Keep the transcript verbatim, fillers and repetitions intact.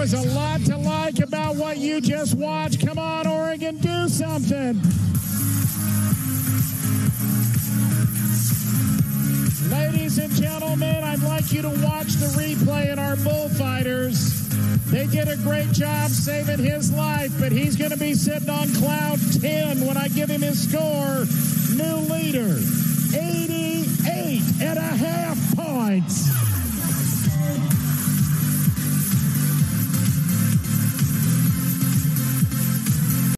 There's a lot to like about what you just watched. Come on, Oregon, do something. Ladies and gentlemen, I'd like you to watch the replay in our bullfighters. They did a great job saving his life, but he's going to be sitting on cloud ten when I give him his score. New leader, eighty-eight and a half points.